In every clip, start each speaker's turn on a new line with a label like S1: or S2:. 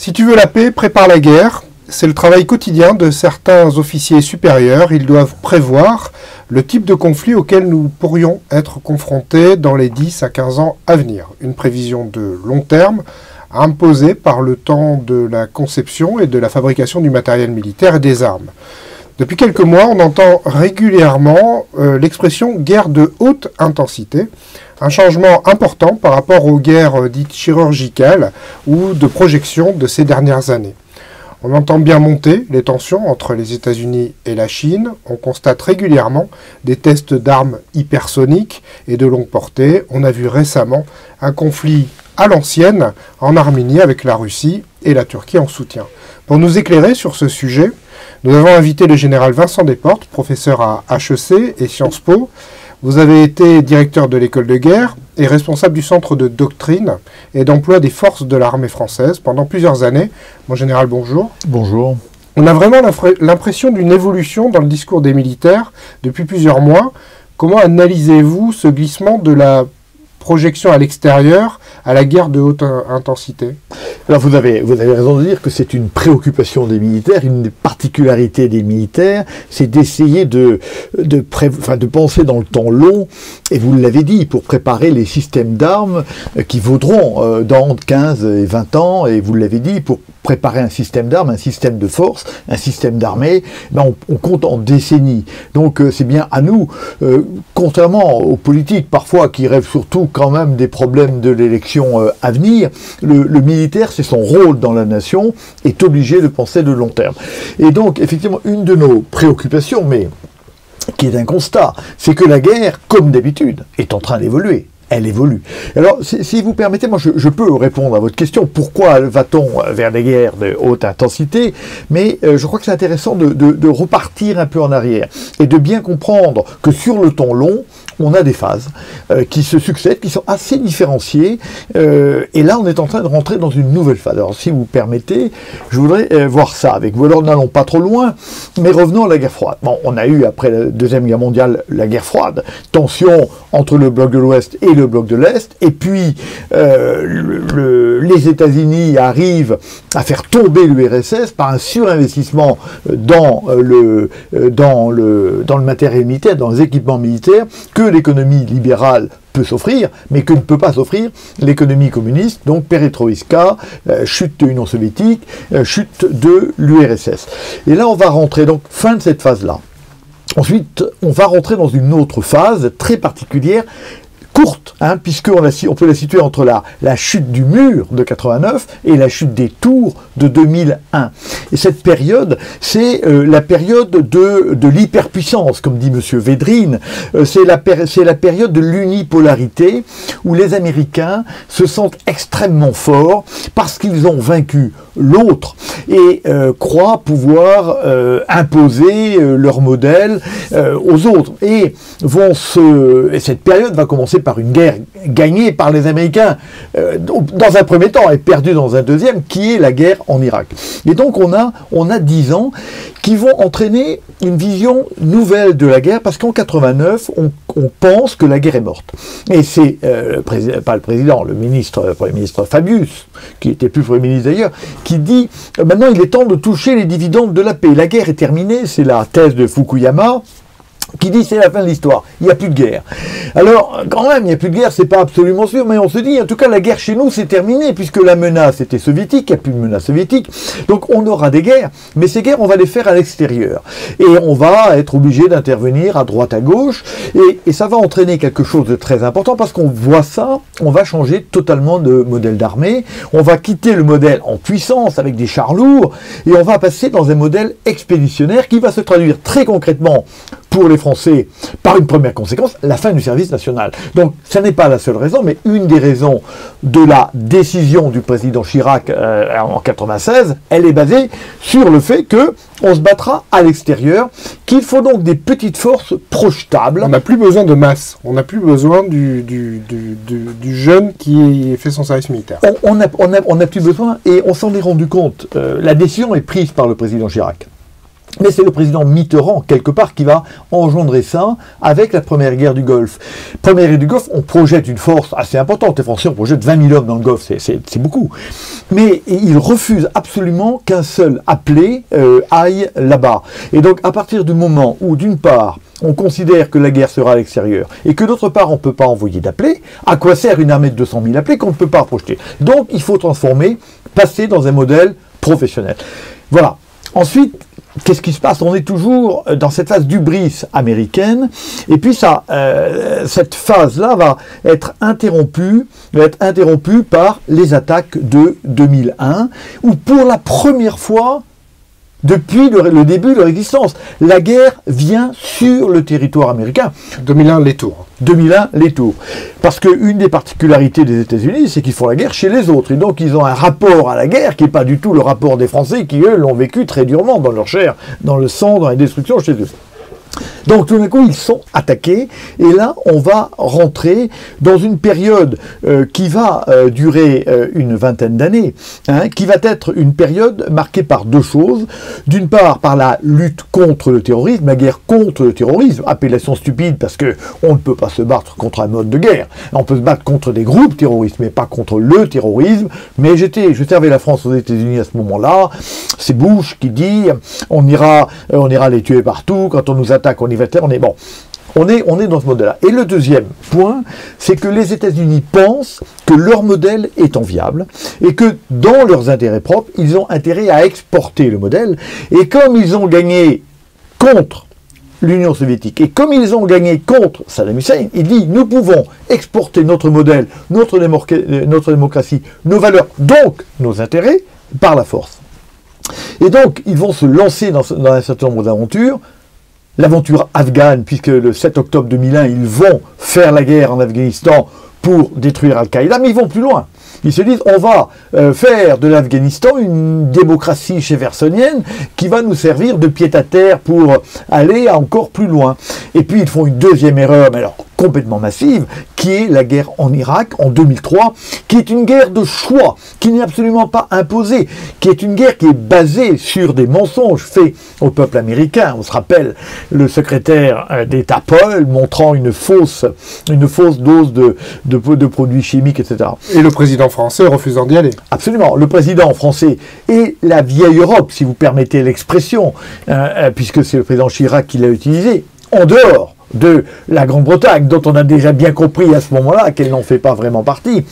S1: Si tu veux la paix, prépare la guerre. C'est le travail quotidien de certains officiers supérieurs. Ils doivent prévoir le type de conflit auquel nous pourrions être confrontés dans les 10 à 15 ans à venir. Une prévision de long terme imposée par le temps de la conception et de la fabrication du matériel militaire et des armes. Depuis quelques mois, on entend régulièrement l'expression « guerre de haute intensité », un changement important par rapport aux guerres dites chirurgicales ou de projection de ces dernières années. On entend bien monter les tensions entre les États-Unis et la Chine. On constate régulièrement des tests d'armes hypersoniques et de longue portée. On a vu récemment un conflit à l'ancienne en Arménie avec la Russie et la Turquie en soutien. Pour nous éclairer sur ce sujet, nous avons invité le général Vincent Desportes, professeur à HEC et Sciences Po. Vous avez été directeur de l'école de guerre et responsable du centre de doctrine et d'emploi des forces de l'armée française pendant plusieurs années. Mon général, bonjour.
S2: Bonjour.
S1: On a vraiment l'impression d'une évolution dans le discours des militaires depuis plusieurs mois. Comment analysez-vous ce glissement de la projection à l'extérieur à la guerre de haute intensité?
S2: Alors vous avez raison de dire que c'est une préoccupation des militaires, une des particularités des militaires, c'est d'essayer de penser dans le temps long, et vous l'avez dit, pour préparer les systèmes d'armes qui vaudront dans 15 et 20 ans, et vous l'avez dit, pour préparer un système d'armes, un système de force, un système d'armée, on compte en décennies. Donc c'est bien à nous, contrairement aux politiques parfois qui rêvent surtout quand même des problèmes de l'élection à venir, le militaire, c'est son rôle dans la nation, est obligé de penser de long terme. Et donc effectivement, une de nos préoccupations, mais qui est un constat, c'est que la guerre, comme d'habitude, est en train d'évoluer. Elle évolue. Alors, si vous permettez, moi je peux répondre à votre question, pourquoi va-t-on vers des guerres de haute intensité, mais je crois que c'est intéressant de repartir un peu en arrière, et de bien comprendre que sur le temps long, on a des phases qui se succèdent, qui sont assez différenciées, et là on est en train de rentrer dans une nouvelle phase. Alors si vous permettez, je voudrais voir ça avec vous. Alors n'allons pas trop loin, mais revenons à la guerre froide. Bon, on a eu après la Deuxième Guerre mondiale la guerre froide, tension entre le bloc de l'Ouest et le bloc de l'Est, et puis les États-Unis arrivent à faire tomber l'URSS par un surinvestissement dans le matériel militaire, dans les équipements militaires, que l'économie libérale peut s'offrir, mais que ne peut pas s'offrir l'économie communiste, donc perestroïka, chute de l'Union soviétique, chute de l'URSS. Et là, on va rentrer, donc, fin de cette phase-là. Ensuite, on va rentrer dans une autre phase très particulière, courte, puisqu'on peut la situer entre la chute du mur de 89 et la chute des tours de 2001. Et cette période, c'est la période de l'hyperpuissance, comme dit M. Védrine. C'est la période de l'unipolarité, où les Américains se sentent extrêmement forts parce qu'ils ont vaincu l'autre et croient pouvoir imposer leur modèle aux autres. Et cette période va commencer par une guerre gagnée par les Américains dans un premier temps et perdue dans un deuxième, qui est la guerre en Irak. Et donc on a 10 ans qui vont entraîner une vision nouvelle de la guerre, parce qu'en 89, on pense que la guerre est morte. Et c'est, pas le président, le Premier ministre Fabius, qui était plus Premier ministre d'ailleurs, qui dit maintenant il est temps de toucher les dividendes de la paix. La guerre est terminée, c'est la thèse de Fukuyama, qui dit c'est la fin de l'histoire, il n'y a plus de guerre. Alors, quand même, il n'y a plus de guerre, c'est pas absolument sûr, mais on se dit, en tout cas, la guerre chez nous, c'est terminé, puisque la menace était soviétique, il n'y a plus de menace soviétique, donc on aura des guerres, mais ces guerres, on va les faire à l'extérieur. Et on va être obligé d'intervenir à droite, à gauche, et ça va entraîner quelque chose de très important, parce qu'on voit ça, on va changer totalement de modèle d'armée, on va quitter le modèle en puissance, avec des chars lourds, et on va passer dans un modèle expéditionnaire qui va se traduire très concrètement pour les Français, par une première conséquence, la fin du service national. Donc, ça n'est pas la seule raison, mais une des raisons de la décision du président Chirac en 96, elle est basée sur le fait que on se battra à l'extérieur, qu'il faut donc des petites forces projetables.
S1: On n'a plus besoin de masse, on n'a plus besoin du jeune qui fait son service militaire.
S2: On n'a plus besoin, et on s'en est rendu compte. La décision est prise par le président Chirac. Mais c'est le président Mitterrand, quelque part, qui va engendrer ça avec la première guerre du Golfe. Première guerre du Golfe, on projette une force assez importante. Les Français, on projette 20 000 hommes dans le Golfe, c'est beaucoup. Mais il refuse absolument qu'un seul appelé aille là-bas. Et donc, à partir du moment où, d'une part, on considère que la guerre sera à l'extérieur, et que d'autre part, on ne peut pas envoyer d'appelés, à quoi sert une armée de 200 000 appelés qu'on ne peut pas projeter? Donc, il faut transformer, passer dans un modèle professionnel. Voilà. Ensuite, qu'est-ce qui se passe? On est toujours dans cette phase d'hubris américaine, et puis cette phase-là va être interrompue par les attaques de 2001, où pour la première fois, depuis le début de leur existence, la guerre vient sur le territoire américain.
S1: 2001, les tours.
S2: 2001, les tours. Parce qu'une des particularités des États-Unis, c'est qu'ils font la guerre chez les autres. Et donc, ils ont un rapport à la guerre qui n'est pas du tout le rapport des Français qui, eux, l'ont vécu très durement dans leur chair, dans le sang, dans les destructions chez eux. Donc tout d'un coup, ils sont attaqués, et là, on va rentrer dans une période qui va durer une vingtaine d'années, qui va être une période marquée par deux choses. D'une part, par la lutte contre le terrorisme, la guerre contre le terrorisme, appellation stupide parce que on ne peut pas se battre contre un mode de guerre. On peut se battre contre des groupes terroristes, mais pas contre le terrorisme. Mais je servais la France aux États-Unis à ce moment-là. C'est Bush qui dit on ira les tuer partout, quand on nous attaque, on y va terre, on est bon. On est dans ce modèle-là. Et le deuxième point, c'est que les États-Unis pensent que leur modèle est enviable et que dans leurs intérêts propres, ils ont intérêt à exporter le modèle. Et comme ils ont gagné contre l'Union soviétique et comme ils ont gagné contre Saddam Hussein, il dit nous pouvons exporter notre modèle, notre démocratie, nos valeurs, donc nos intérêts, par la force. Et donc, ils vont se lancer dans un certain nombre d'aventures. L'aventure afghane, puisque le 7 octobre 2001, ils vont faire la guerre en Afghanistan pour détruire Al-Qaïda, mais ils vont plus loin. Ils se disent, on va faire de l'Afghanistan une démocratie jeffersonienne qui va nous servir de pied-à-terre pour aller encore plus loin. Et puis ils font une deuxième erreur, mais alors complètement massive, qui est la guerre en Irak en 2003, qui est une guerre de choix, qui n'est absolument pas imposée, qui est une guerre qui est basée sur des mensonges faits au peuple américain. On se rappelle le secrétaire d'État Paul montrant une fausse dose de produits chimiques, etc.
S1: Et le président français refusant d'y aller.
S2: Absolument. Le président français et la vieille Europe, si vous permettez l'expression, puisque c'est le président Chirac qui l'a utilisé, en dehors de la Grande-Bretagne, dont on a déjà bien compris à ce moment-là qu'elle n'en fait pas vraiment partie,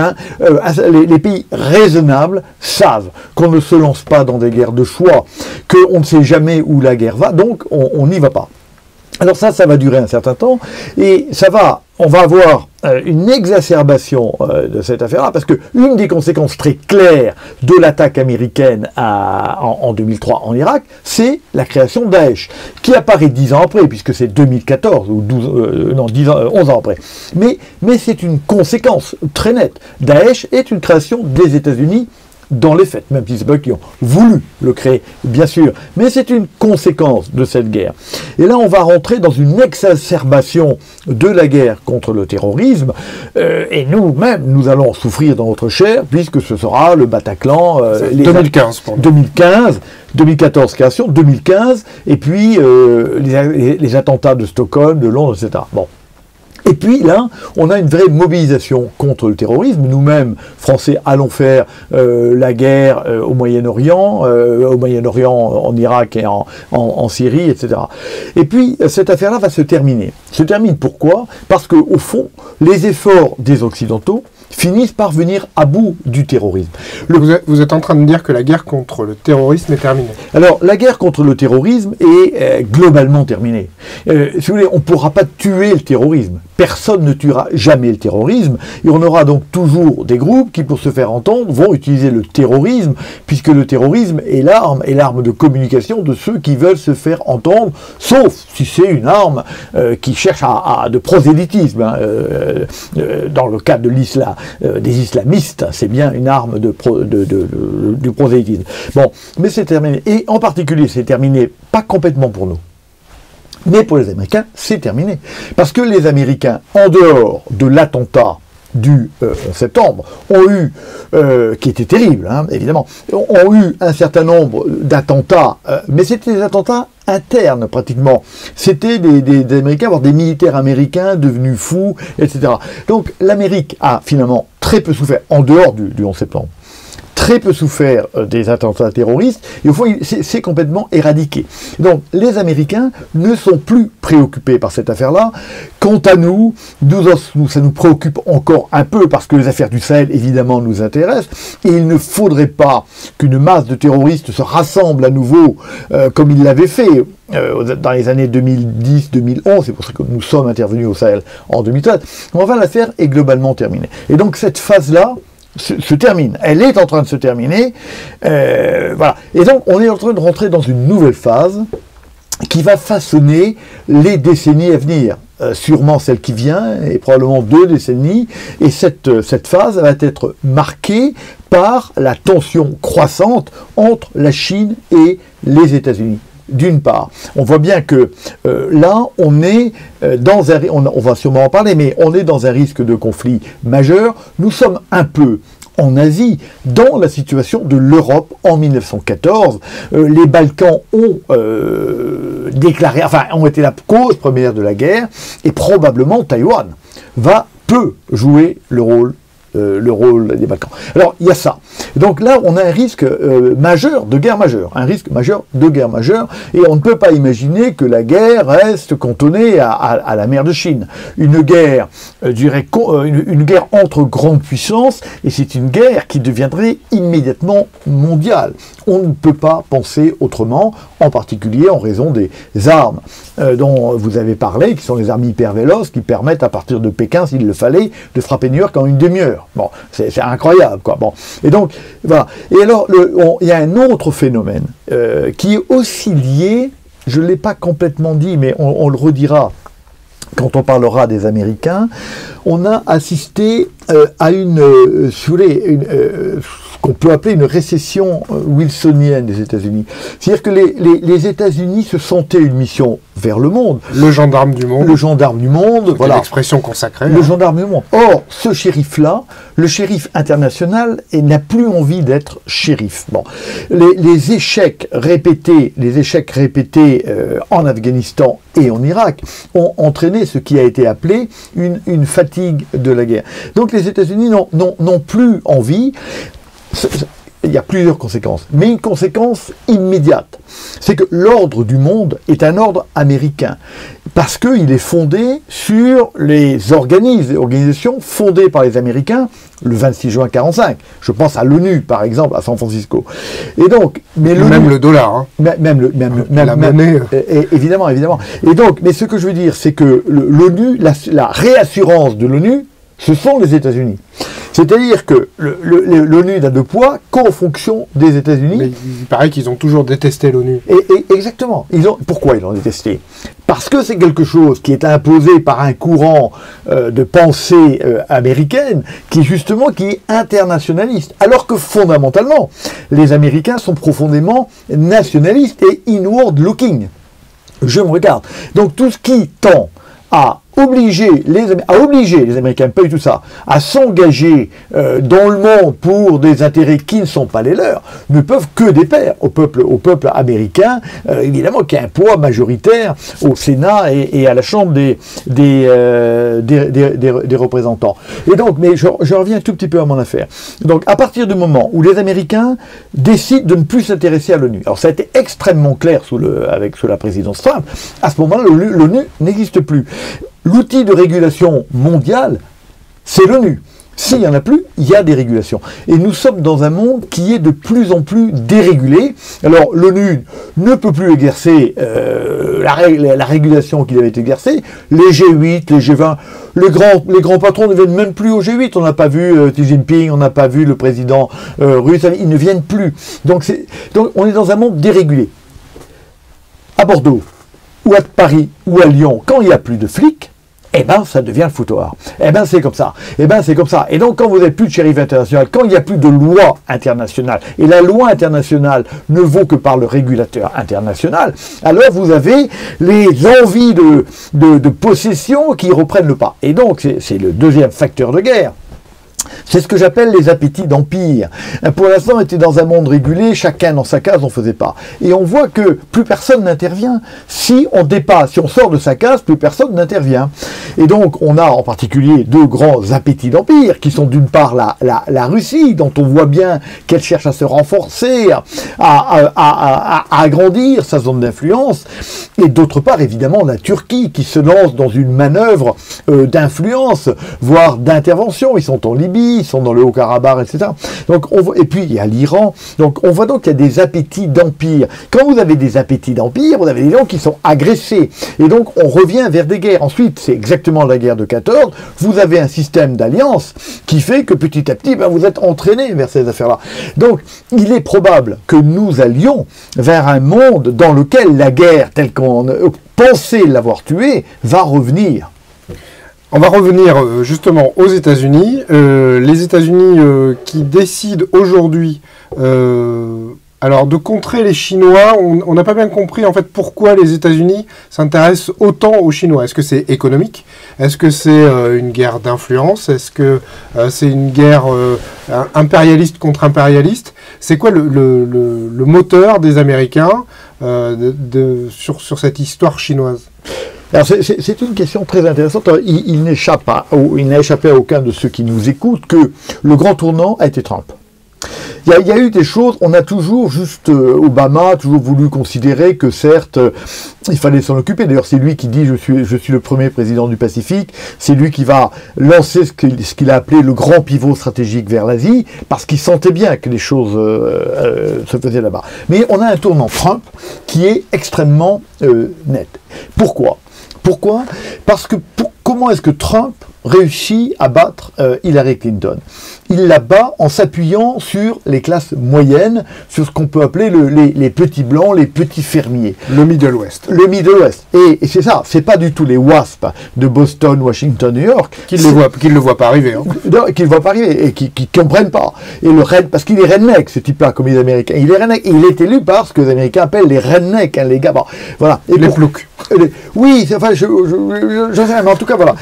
S2: les pays raisonnables savent qu'on ne se lance pas dans des guerres de choix, qu'on ne sait jamais où la guerre va, donc on n'y va pas. Alors ça va durer un certain temps, et on va avoir une exacerbation de cette affaire-là, parce qu'une des conséquences très claires de l'attaque américaine en 2003 en Irak, c'est la création de Daesh, qui apparaît 10 ans après, puisque c'est 2014, ou 11 ans après. Mais c'est une conséquence très nette. Daesh est une création des États-Unis, dans les faits, même si c'est pas eux qui ont voulu le créer, bien sûr, mais c'est une conséquence de cette guerre. Et là, on va rentrer dans une exacerbation de la guerre contre le terrorisme, et nous-mêmes, nous allons souffrir dans notre chair, puisque ce sera le Bataclan...
S1: 2015, pour nous.
S2: 2014 création, 2015, et puis les attentats de Stockholm, de Londres, etc. Bon. Et puis là, on a une vraie mobilisation contre le terrorisme. Nous-mêmes, Français, allons faire la guerre au Moyen-Orient, en Irak et en Syrie, etc. Et puis, cette affaire-là va se terminer. Se termine pourquoi? Parce qu'au fond, les efforts des Occidentaux finissent par venir à bout du terrorisme.
S1: Vous êtes en train de dire que la guerre contre le terrorisme est terminée.
S2: Alors, la guerre contre le terrorisme est globalement terminée. Si vous voulez, on ne pourra pas tuer le terrorisme. Personne ne tuera jamais le terrorisme. Et on aura donc toujours des groupes qui, pour se faire entendre, vont utiliser le terrorisme, puisque le terrorisme est l'arme de communication de ceux qui veulent se faire entendre, sauf si c'est une arme qui cherche de prosélytisme. Dans le cas de l'islam, des islamistes, c'est bien une arme du prosélytisme. Bon, mais c'est terminé. Et en particulier, c'est terminé pas complètement pour nous, mais pour les Américains, c'est terminé. Parce que les Américains, en dehors de l'attentat du 11 septembre ont eu, qui étaient terribles, hein, évidemment, ont eu un certain nombre d'attentats, mais c'était des attentats internes pratiquement. C'était des Américains, voire des militaires américains devenus fous, etc. Donc l'Amérique a finalement très peu souffert, en dehors du 11 septembre. Très peu souffert des attentats terroristes, et au fond, c'est complètement éradiqué. Donc, les Américains ne sont plus préoccupés par cette affaire-là. Quant à nous, ça nous préoccupe encore un peu, parce que les affaires du Sahel, évidemment, nous intéressent, et il ne faudrait pas qu'une masse de terroristes se rassemble à nouveau, comme ils l'avaient fait dans les années 2010-2011, c'est pour ça que nous sommes intervenus au Sahel en 2013. Enfin, l'affaire est globalement terminée. Et donc, cette phase-là se termine. Elle est en train de se terminer. Voilà. Et donc, on est en train de rentrer dans une nouvelle phase qui va façonner les décennies à venir. Sûrement celle qui vient, et probablement 2 décennies. Et cette phase va être marquée par la tension croissante entre la Chine et les États-Unis. D'une part, on voit bien que là, on est dans un... On va sûrement en parler, mais on est dans un risque de conflit majeur. Nous sommes un peu en Asie, dans la situation de l'Europe en 1914. Les Balkans ont déclaré, enfin, ont été la cause première de la guerre, et probablement Taïwan peut jouer le rôle des Balkans. Alors, il y a ça. Donc là, on a un risque majeur de guerre majeure. Un risque majeur de guerre majeure. Et on ne peut pas imaginer que la guerre reste cantonnée à la mer de Chine. Une guerre, une guerre entre grandes puissances, et c'est une guerre qui deviendrait immédiatement mondiale. On ne peut pas penser autrement, en particulier en raison des armes dont vous avez parlé, qui sont les armes hyper véloces, qui permettent à partir de Pékin, s'il le fallait, de frapper New York en une demi-heure. Bon, c'est incroyable, quoi. Bon, et donc voilà. Et alors, il y a un autre phénomène qui est aussi lié. Je ne l'ai pas complètement dit, mais on le redira quand on parlera des Américains. On a assisté à ce qu'on peut appeler une récession wilsonienne des États-Unis. C'est-à-dire que les États-Unis se sentaient une mission vers le monde.
S1: Le gendarme du monde.
S2: Le gendarme du monde, voilà.
S1: L'expression consacrée.
S2: Le gendarme du monde. Or, ce shérif-là, le shérif international, n'a plus envie d'être shérif. Bon. Les échecs répétés en Afghanistan et en Irak ont entraîné ce qui a été appelé une fatigue de la guerre. Donc les États-Unis n'ont plus envie. Il y a plusieurs conséquences, mais une conséquence immédiate, c'est que l'ordre du monde est un ordre américain, parce qu'il est fondé sur les organisations fondées par les Américains le 26 juin 1945. Je pense à l'ONU, par exemple, à San Francisco. Et donc,
S1: même le dollar, hein.
S2: Même la monnaie. Évidemment. Et donc, mais ce que je veux dire, c'est que l'ONU, la réassurance de l'ONU, ce sont les États-Unis. C'est-à-dire que l'ONU n'a de poids qu'en fonction des États-Unis.
S1: Mais il paraît qu'ils ont toujours détesté l'ONU.
S2: Exactement. Pourquoi ils l'ont détesté? Parce que c'est quelque chose qui est imposé par un courant de pensée américaine qui est internationaliste. Alors que fondamentalement, les Américains sont profondément nationalistes et inward-looking. Je me regarde. Donc tout ce qui tend à obliger les Américains, pas du tout ça, à s'engager dans le monde pour des intérêts qui ne sont pas les leurs, ne peuvent que déplaire au peuple américain, évidemment, qui a un poids majoritaire au Sénat et à la Chambre des représentants. Et donc, mais je reviens un tout petit peu à mon affaire. Donc, à partir du moment où les Américains décident de ne plus s'intéresser à l'ONU, alors ça a été extrêmement clair sous la présidence Trump, à ce moment-là, l'ONU n'existe plus. L'outil de régulation mondiale, c'est l'ONU. S'il n'y en a plus, il y a des régulations. Et nous sommes dans un monde qui est de plus en plus dérégulé. Alors, l'ONU ne peut plus exercer la régulation qu'il avait exercée. Les G8, les G20, les grands patrons ne viennent même plus au G8. On n'a pas vu Xi Jinping, on n'a pas vu le président russe, ils ne viennent plus. Donc, on est dans un monde dérégulé. À Bordeaux, ou à Paris, ou à Lyon, quand il n'y a plus de flics, eh ben, ça devient le foutoir. Eh ben, c'est comme ça. Eh ben, c'est comme ça. Et donc, quand vous n'avez plus de shérif international, quand il n'y a plus de loi internationale, et la loi internationale ne vaut que par le régulateur international, alors vous avez les envies de possession qui reprennent le pas. Et donc, c'est le deuxième facteur de guerre. C'est ce que j'appelle les appétits d'empire. Pour l'instant, on était dans un monde régulé, chacun dans sa case, on ne faisait pas. Et on voit que plus personne n'intervient. Si on dépasse, si on sort de sa case, plus personne n'intervient. Et donc, on a en particulier deux grands appétits d'empire, qui sont d'une part la Russie, dont on voit bien qu'elle cherche à se renforcer, à agrandir sa zone d'influence, et d'autre part, évidemment, la Turquie, qui se lance dans une manœuvre d'influence, voire d'intervention. Ils sont en Libye, ils sont dans le Haut-Karabakh, etc. Donc, et puis, il y a l'Iran. Donc, on voit donc qu'il y a des appétits d'empire. Quand vous avez des appétits d'empire, vous avez des gens qui sont agressés. Et donc, on revient vers des guerres. Ensuite, c'est exactement la guerre de 14. Vous avez un système d'alliance qui fait que petit à petit, vous êtes entraîné vers ces affaires-là. Donc, il est probable que nous allions vers un monde dans lequel la guerre, telle qu'on pensait l'avoir tuée, va revenir.
S1: On va revenir justement aux États-Unis. Les États-Unis qui décident aujourd'hui alors de contrer les Chinois. On n'a pas bien compris en fait pourquoi les États-Unis s'intéressent autant aux Chinois. Est-ce que c'est économique? Est-ce que c'est une guerre d'influence? Est-ce que c'est une guerre impérialiste contre impérialiste? C'est quoi le moteur des Américains sur cette histoire chinoise?
S2: Alors c'est une question très intéressante. Il n'a échappé à aucun de ceux qui nous écoutent que le grand tournant a été Trump. Il y a eu des choses, on a toujours, Obama a toujours voulu considérer que certes, il fallait s'en occuper. D'ailleurs, c'est lui qui dit je suis le premier président du Pacifique. C'est lui qui va lancer ce qu'il a appelé le grand pivot stratégique vers l'Asie, parce qu'il sentait bien que les choses se faisaient là-bas. Mais on a un tournant Trump qui est extrêmement net. Pourquoi? Parce que comment est-ce que Trump réussit à battre Hillary Clinton? Il la bat en s'appuyant sur les classes moyennes, sur ce qu'on peut appeler les petits blancs, les petits fermiers.
S1: Le Middle West.
S2: Le Middle West. Et c'est ça, c'est pas du tout les WASP de Boston, Washington, New York.
S1: Qui ne le voient pas arriver. Hein.
S2: Qui ne le voient pas arriver et qui ne comprennent pas. Et parce qu'il est redneck, ce type-là, comme les Américains. Il est redneck. Et il est élu par ce que les Américains appellent les rednecks, hein, les gars. Bon, voilà. Et
S1: les ploucs.
S2: Oui, enfin, je sais, mais en tout cas, voilà.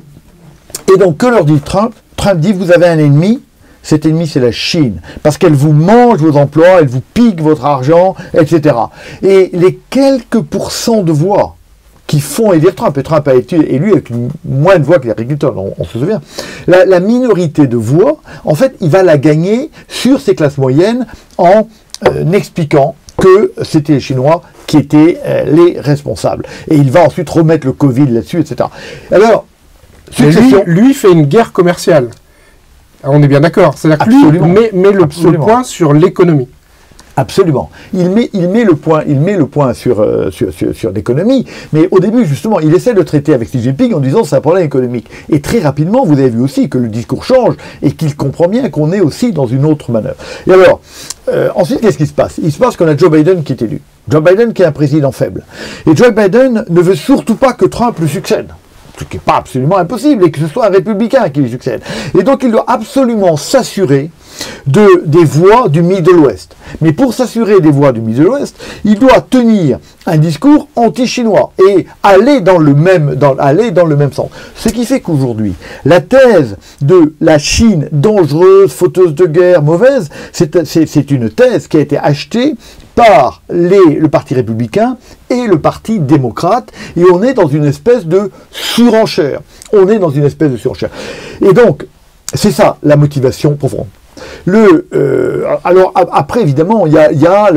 S2: Et donc, que leur dit Trump? Trump dit, vous avez un ennemi, cet ennemi c'est la Chine, parce qu'elle vous mange vos emplois, elle vous pique votre argent, etc. Et les quelques pourcents de voix qui font élire Trump, et Trump a été élu avec moins de voix que les agriculteurs, on se souvient, la minorité de voix, en fait, il va la gagner sur ces classes moyennes en expliquant que c'était les Chinois qui étaient les responsables. Et il va ensuite remettre le Covid là-dessus, etc. Alors,
S1: lui fait une guerre commerciale. Alors on est bien d'accord. C'est-à-dire que lui met le point sur l'économie.
S2: Absolument. Il met le point sur l'économie. Mais au début, justement, il essaie de traiter avec Xi Jinping en disant c'est un problème économique. Et très rapidement, vous avez vu aussi que le discours change et qu'il comprend bien qu'on est aussi dans une autre manœuvre. Et alors, ensuite, qu'est-ce qui se passe? Il se passe qu'on a Joe Biden qui est élu. Joe Biden qui est un président faible. Et Joe Biden ne veut surtout pas que Trump le succède. Ce qui n'est pas absolument impossible, et que ce soit un républicain qui lui succède. Et donc il doit absolument s'assurer des voix du Middle West. Mais pour s'assurer des voix du Middle West, il doit tenir un discours anti-chinois et aller dans le même sens. Ce qui fait qu'aujourd'hui, la thèse de la Chine dangereuse, fauteuse de guerre, mauvaise, c'est une thèse qui a été achetée par le Parti républicain et le Parti démocrate, et on est dans une espèce de surenchère. Et donc, c'est ça la motivation profonde. Alors après, évidemment, il y a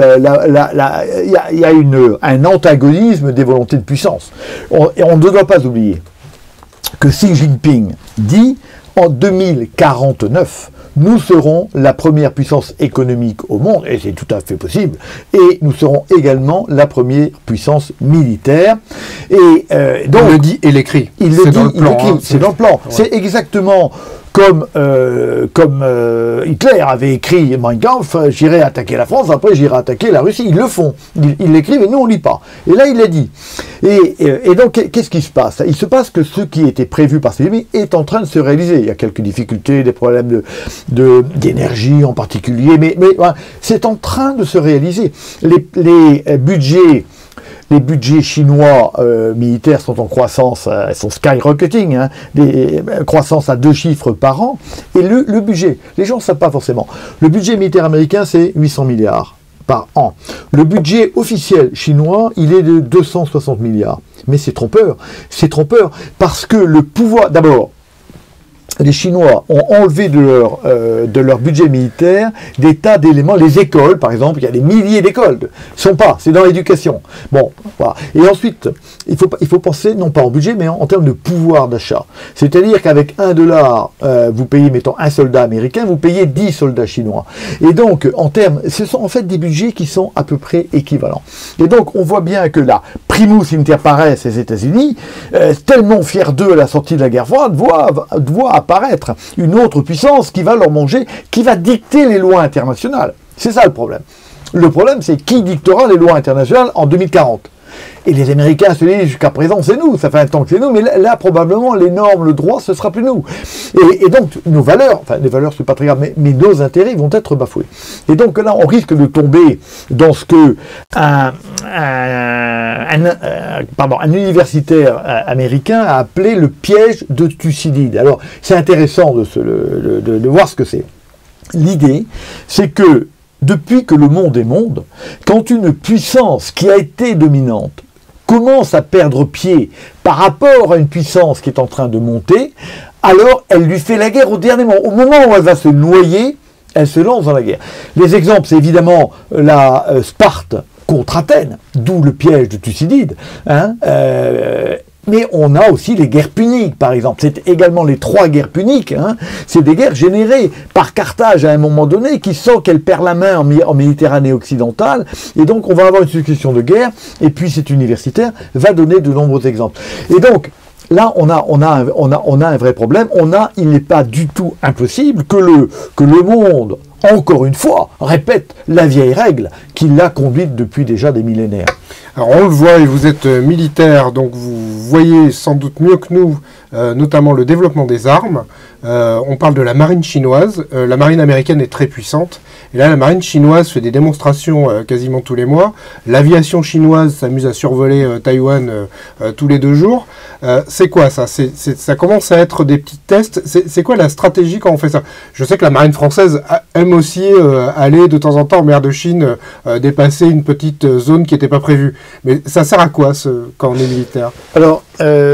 S2: un antagonisme des volontés de puissance. Et on ne doit pas oublier que Xi Jinping dit en 2049, nous serons la première puissance économique au monde, et c'est tout à fait possible, et nous serons également la première puissance militaire. Et donc,
S1: il le dit et l'écrit.
S2: C'est dans le plan. Ouais. C'est exactement comme Hitler avait écrit Mein Kampf, j'irai attaquer la France, après j'irai attaquer la Russie. Ils le font. Ils l'écrivent et nous on ne lit pas. Et là il l'a dit. Et donc qu'est-ce qui se passe? Il se passe que ce qui était prévu par ces ennemis est en train de se réaliser. Il y a quelques difficultés, des problèmes d'énergie en particulier, mais c'est en train de se réaliser. Les budgets les budgets chinois militaires sont en croissance, elles sont skyrocketing, hein, des croissances à 2 chiffres par an. Et le budget, les gens ne savent pas forcément. Le budget militaire américain, c'est 800 milliards par an. Le budget officiel chinois, il est de 260 milliards. Mais c'est trompeur. C'est trompeur parce que le pouvoir... D'abord, les Chinois ont enlevé de leur budget militaire des tas d'éléments. Les écoles, par exemple, il y a des milliers d'écoles. Sont pas, c'est dans l'éducation. Bon, voilà. Et ensuite, il faut penser, non pas en budget, mais en termes de pouvoir d'achat. C'est-à-dire qu'avec $1, vous payez, mettons, un soldat américain, vous payez 10 soldats chinois. Et donc, ce sont en fait des budgets qui sont à peu près équivalents. Et donc, on voit bien que la primus inter pares, les États-Unis, tellement fiers d'eux à la sortie de la guerre froide, doivent apparaître une autre puissance qui va leur manger, qui va dicter les lois internationales. C'est ça le problème. Le problème, c'est qui dictera les lois internationales en 2040. Et les Américains se disent, jusqu'à présent, c'est nous, ça fait un temps que c'est nous, mais là, probablement, les normes, le droit, ce sera plus nous. Et donc, nos valeurs, enfin, les valeurs, c'est pas très grave, mais nos intérêts vont être bafoués. Et donc là, on risque de tomber dans ce que un universitaire américain a appelé le piège de Thucydide. Alors, c'est intéressant de voir ce que c'est. L'idée, c'est que depuis que le monde est monde, quand une puissance qui a été dominante commence à perdre pied par rapport à une puissance qui est en train de monter, alors elle lui fait la guerre au dernier moment. Au moment où elle va se noyer, elle se lance dans la guerre. Les exemples, c'est évidemment la Sparte contre Athènes, d'où le piège de Thucydide, hein, mais on a aussi les guerres puniques, par exemple. C'est également les 3 guerres puniques. Hein. C'est des guerres générées par Carthage à un moment donné, qui sent qu'elle perd la main en Méditerranée occidentale. Et donc, on va avoir une succession de guerres. Et puis, cet universitaire va donner de nombreux exemples. Et donc, là, on a un vrai problème. Il n'est pas du tout impossible que le monde, encore une fois, répète la vieille règle qui l'a conduite depuis déjà des millénaires.
S1: Alors on le voit, et vous êtes militaire, donc vous voyez sans doute mieux que nous, notamment le développement des armes. On parle de la marine chinoise. La marine américaine est très puissante. Et là, la marine chinoise fait des démonstrations quasiment tous les mois. L'aviation chinoise s'amuse à survoler Taïwan tous les 2 jours. C'est quoi ça? Ça commence à être des petits tests. C'est quoi la stratégie quand on fait ça? Je sais que la marine française aime aussi aller de temps en temps en mer de Chine, dépasser une petite zone qui n'était pas prévue. Mais ça sert à quoi quand on est militaire?
S2: Alors,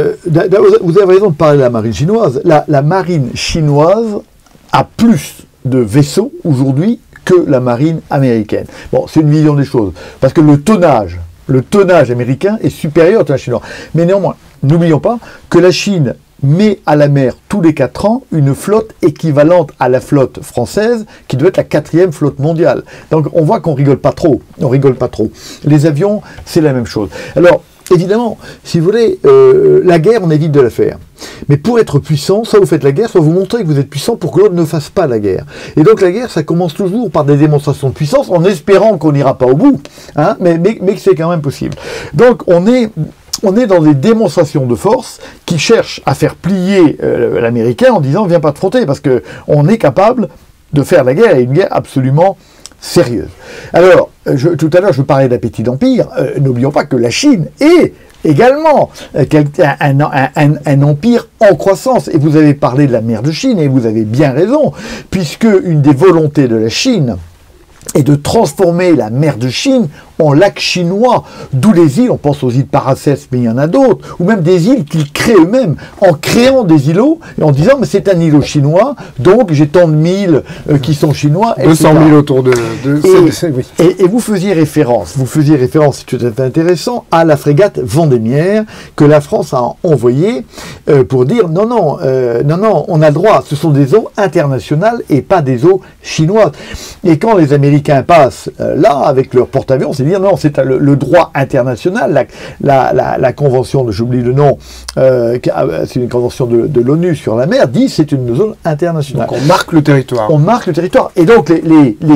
S2: vous avez raison de parler de la marine chinoise. La marine chinoise a plus de vaisseaux aujourd'hui que la marine américaine. Bon, c'est une vision des choses. Parce que le tonnage américain est supérieur au tonnage chinois. Mais néanmoins, n'oublions pas que la Chine met à la mer tous les 4 ans une flotte équivalente à la flotte française, qui doit être la 4e flotte mondiale. Donc on voit qu'on rigole pas trop. On rigole pas trop. Les avions, c'est la même chose. Alors, évidemment, si vous voulez, la guerre, on évite de la faire. Mais pour être puissant, soit vous faites la guerre, soit vous montrez que vous êtes puissant pour que l'autre ne fasse pas la guerre. Et donc la guerre, ça commence toujours par des démonstrations de puissance, en espérant qu'on n'ira pas au bout, hein, mais que c'est quand même possible. Donc on est dans des démonstrations de force qui cherchent à faire plier l'Américain en disant « viens pas te frotter », parce qu'on est capable de faire la guerre, et une guerre absolument sérieuse. Alors, tout à l'heure, je parlais d'appétit d'empire. N'oublions pas que la Chine est également un empire en croissance. Et vous avez parlé de la mer de Chine, et vous avez bien raison, puisque une des volontés de la Chine est de transformer la mer de Chine en lac chinois, d'où les îles, on pense aux îles Paracels, mais il y en a d'autres, ou même des îles qu'ils créent eux-mêmes, en créant des îlots, et en disant, mais c'est un îlot chinois, donc j'ai tant de milles qui sont chinois,
S1: 200 000 autour de
S2: oui. Et vous faisiez référence, c'est tout à fait intéressant, à la frégate Vendémiaire, que la France a envoyée pour dire, non, on a le droit, ce sont des eaux internationales et pas des eaux chinoises. Et quand les Américains passent là, avec leur porte-avions, c'est dire non, c'est le droit international, la convention, j'oublie le nom, c'est une convention de l'ONU sur la mer, dit c'est une zone internationale.
S1: Donc on marque le territoire.
S2: On marque le territoire. Et donc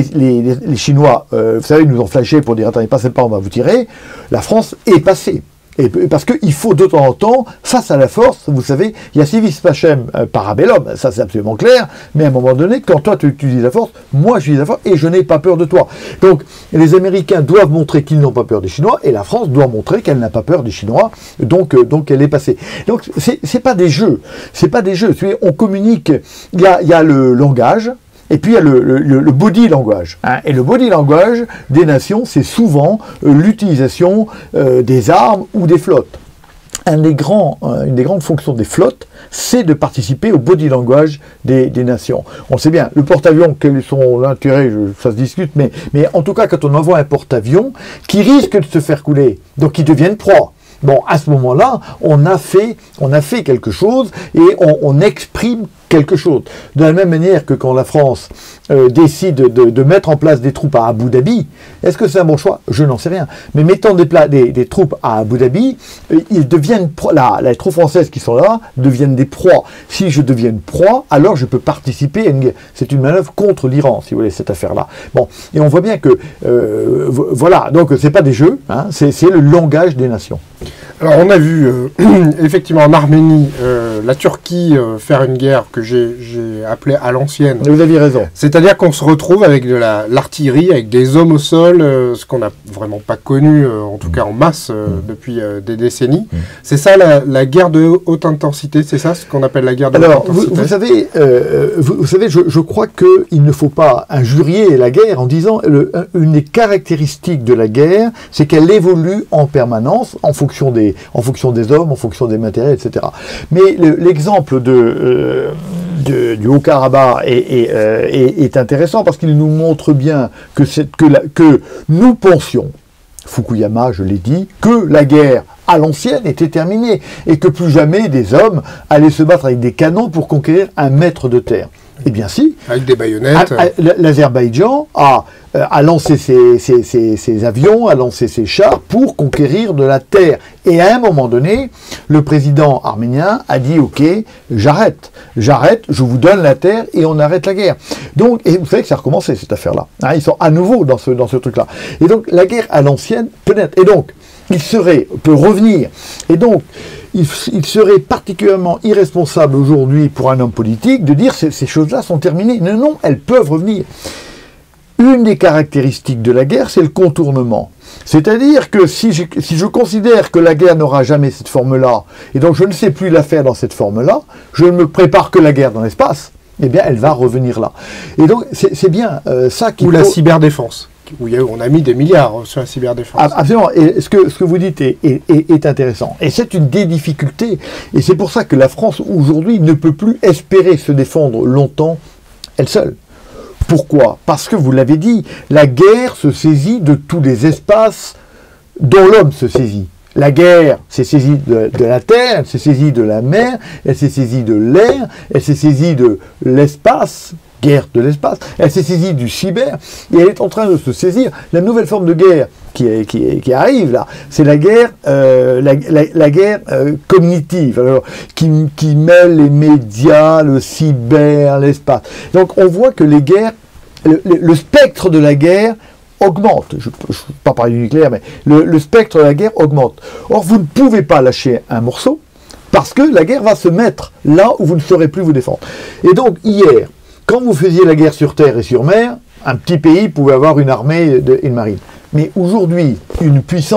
S2: les Chinois, vous savez, nous ont flashé pour dire attendez, passez pas, on va vous tirer. La France est passée. Et parce qu'il faut de temps en temps, face à la force, vous savez, il y a civis pacem parabellum, ça c'est absolument clair, mais à un moment donné, quand toi tu utilises la force, moi j'utilise la force et je n'ai pas peur de toi. Donc les Américains doivent montrer qu'ils n'ont pas peur des Chinois et la France doit montrer qu'elle n'a pas peur des Chinois, donc elle est passée. Donc c'est pas des jeux, c'est pas des jeux. On communique, il y a le langage. Et puis il y a le body language. Hein. Et le body language des nations, c'est souvent l'utilisation des armes ou des flottes. Une des grandes fonctions des flottes, c'est de participer au body language des nations. On sait bien, le porte-avions, quel est son intérêt, ça se discute, mais en tout cas, quand on envoie un porte-avions qui risque de se faire couler, donc qui devienne proie, bon, à ce moment-là, on a fait quelque chose et on exprime quelque chose. De la même manière que quand la France décide de mettre en place des troupes à Abu Dhabi, est-ce que c'est un bon choix? Je n'en sais rien. Mais mettant des troupes à Abu Dhabi, ils deviennent les troupes françaises qui sont là deviennent des proies. Si je deviens une proie, alors je peux participer à une guerre. C'est une manœuvre contre l'Iran, si vous voulez, cette affaire-là. Bon, et on voit bien que voilà, donc c'est pas des jeux, hein, c'est le langage des nations.
S1: Alors on a vu effectivement en Arménie la Turquie faire une guerre que j'ai appelée à l'ancienne.
S2: Vous aviez raison.
S1: C'est-à-dire qu'on se retrouve avec de l'artillerie, avec des hommes au sol, ce qu'on n'a vraiment pas connu, en tout cas en masse, depuis des décennies. C'est ça la guerre de haute intensité, c'est ça ce qu'on appelle la guerre de haute intensité?
S2: Vous savez, je crois qu'il ne faut pas injurier la guerre en disant une des caractéristiques de la guerre, c'est qu'elle évolue en permanence en fonction des hommes, en fonction des matériels, etc. Mais l'exemple du Haut-Karabakh est intéressant parce qu'il nous montre bien que nous pensions, Fukuyama, je l'ai dit, que la guerre à l'ancienne était terminée et que plus jamais des hommes allaient se battre avec des canons pour conquérir un mètre de terre. Eh bien si.
S1: Avec des baïonnettes.
S2: L'Azerbaïdjan a lancé ses avions, a lancé ses chars pour conquérir de la terre. Et à un moment donné, le président arménien a dit « Ok, j'arrête, je vous donne la terre et on arrête la guerre. » Donc, et vous savez que ça a recommencé cette affaire-là. Hein, ils sont à nouveau dans ce truc-là. Et donc, la guerre à l'ancienne peut naître. Et donc, peut revenir. Et donc, il serait particulièrement irresponsable aujourd'hui pour un homme politique de dire ces choses-là sont terminées. Non, non, elles peuvent revenir. Une des caractéristiques de la guerre, c'est le contournement. C'est-à-dire que si je considère que la guerre n'aura jamais cette forme-là, et donc je ne sais plus la faire dans cette forme-là, je ne me prépare que la guerre dans l'espace, eh bien elle va revenir là. Et donc c'est bien ça qui...
S1: Ou la cyberdéfense. Où on a mis des milliards sur la cyberdéfense.
S2: Absolument. Et ce que vous dites est intéressant. Et c'est une des difficultés. Et c'est pour ça que la France, aujourd'hui, ne peut plus espérer se défendre longtemps elle seule. Pourquoi? Parce que, vous l'avez dit, la guerre se saisit de tous les espaces dont l'homme se saisit. La guerre s'est saisie de la terre, elle s'est saisie de la mer, elle s'est saisie de l'air, elle s'est saisie de l'espace, guerre de l'espace, elle s'est saisie du cyber, et elle est en train de se saisir. La nouvelle forme de guerre qui arrive là, c'est la guerre, la guerre cognitive, alors, qui mêle les médias, le cyber, l'espace. Donc on voit que les guerres, le spectre de la guerre augmente. Je ne peux pas parler du nucléaire, mais le spectre de la guerre augmente. Or, vous ne pouvez pas lâcher un morceau, parce que la guerre va se mettre là où vous ne saurez plus vous défendre. Et donc, hier, quand vous faisiez la guerre sur terre et sur mer, un petit pays pouvait avoir une armée et une marine. Mais aujourd'hui, une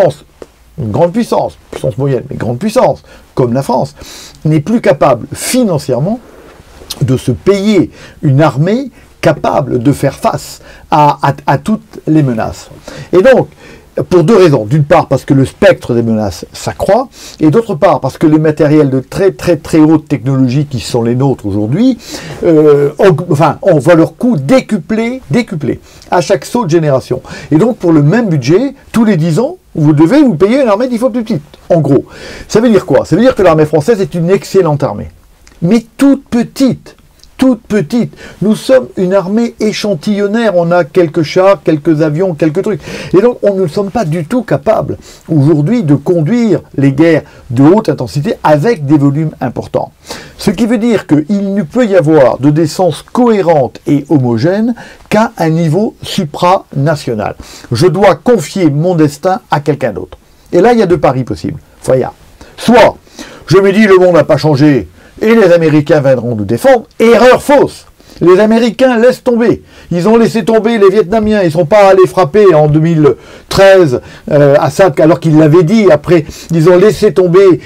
S2: grande puissance moyenne, mais grande puissance, comme la France, n'est plus capable financièrement de se payer une armée capable de faire face à toutes les menaces. Et donc, pour deux raisons. D'une part, parce que le spectre des menaces s'accroît, et d'autre part, parce que les matériels de très très très haute technologie qui sont les nôtres aujourd'hui, on voit leur coût décuplé à chaque saut de génération. Et donc, pour le même budget, tous les 10 ans, vous devez vous payer une armée 10 fois plus petite, en gros. Ça veut dire quoi? Ça veut dire que l'armée française est une excellente armée, mais toute petite. Nous sommes une armée échantillonnaire. On a quelques chars, quelques avions, quelques trucs. Et donc, on ne sommes pas du tout capables, aujourd'hui, de conduire les guerres de haute intensité avec des volumes importants. Ce qui veut dire qu'il ne peut y avoir de défense cohérente et homogène qu'à un niveau supranational. Je dois confier mon destin à quelqu'un d'autre. Et là, il y a deux paris possibles. Voilà. Soit, je me dis, le monde n'a pas changé, et les Américains viendront nous défendre. Erreur fausse. Les Américains laissent tomber. Ils ont laissé tomber les Vietnamiens. Ils ne sont pas allés frapper en 2013 Assad, alors qu'ils l'avaient dit. Après, ils ont laissé tomber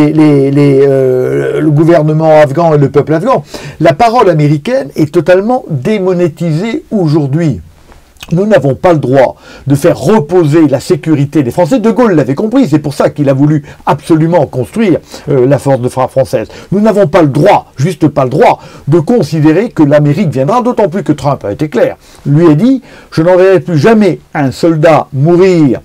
S2: le gouvernement afghan et le peuple afghan. La parole américaine est totalement démonétisée aujourd'hui. Nous n'avons pas le droit de faire reposer la sécurité des Français. De Gaulle l'avait compris, c'est pour ça qu'il a voulu absolument construire la force de frappe française. Nous n'avons pas le droit, juste pas le droit, de considérer que l'Amérique viendra, d'autant plus que Trump a été clair. Lui a dit, je n'enverrai plus jamais un soldat mourir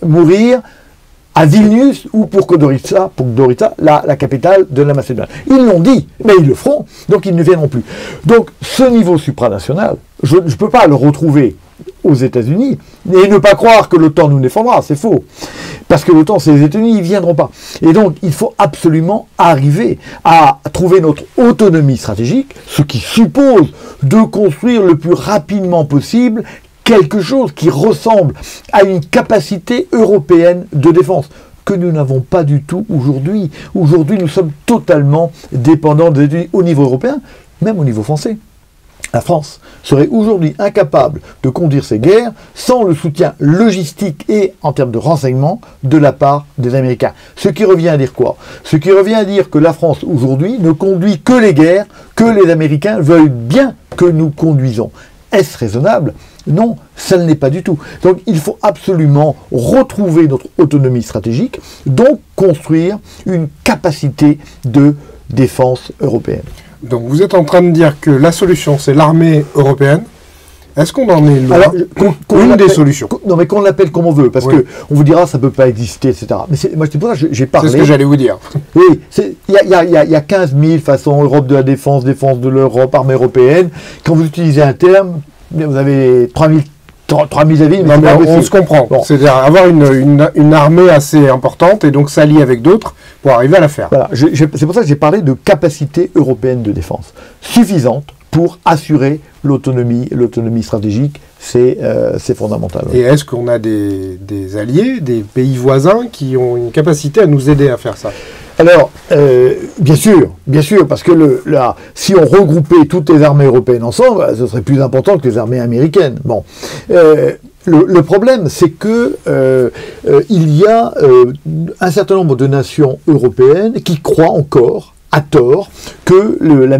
S2: à Vilnius ou pour Podgorica, la capitale de la Macédoine. Ils l'ont dit, mais ils le feront, donc ils ne viendront plus. Donc ce niveau supranational, je ne peux pas le retrouver aux États-Unis et ne pas croire que l'OTAN nous défendra, c'est faux. Parce que l'OTAN, c'est les États-Unis, ils ne viendront pas. Et donc, il faut absolument arriver à trouver notre autonomie stratégique, ce qui suppose de construire le plus rapidement possible quelque chose qui ressemble à une capacité européenne de défense que nous n'avons pas du tout aujourd'hui. Aujourd'hui, nous sommes totalement dépendants des États-Unis au niveau européen, même au niveau français. La France serait aujourd'hui incapable de conduire ces guerres sans le soutien logistique et en termes de renseignement de la part des Américains. Ce qui revient à dire quoi? Ce qui revient à dire que la France aujourd'hui ne conduit que les guerres que les Américains veulent bien que nous conduisons. Est-ce raisonnable? Non, ça ne l'est pas du tout. Donc il faut absolument retrouver notre autonomie stratégique, donc construire une capacité de défense européenne.
S1: Donc vous êtes en train de dire que la solution, c'est l'armée européenne. Est-ce qu'on en est loin?
S2: Alors,
S1: une des solutions.
S2: Non, mais qu'on l'appelle comme on veut, parce que on vous dira ça ne peut pas exister, etc. Mais moi, c'est pour ça que j'ai parlé.
S1: C'est ce que j'allais vous dire.
S2: Oui, il y a 15 000 façons, Europe de la défense, défense de l'Europe, armée européenne. Quand vous utilisez un terme, vous avez 3000 avis, mais,
S1: non, mais on se comprend. Bon. C'est-à-dire avoir une armée assez importante et donc s'allier avec d'autres pour arriver à la faire.
S2: Voilà, c'est pour ça que j'ai parlé de capacité européenne de défense suffisante pour assurer l'autonomie stratégique, c'est fondamental.
S1: Et est-ce qu'on a des alliés, des pays voisins qui ont une capacité à nous aider à faire ça?
S2: Alors, bien sûr, parce que si on regroupait toutes les armées européennes ensemble, ce serait plus important que les armées américaines. Bon, le problème, c'est que il y a un certain nombre de nations européennes qui croient encore, à tort, que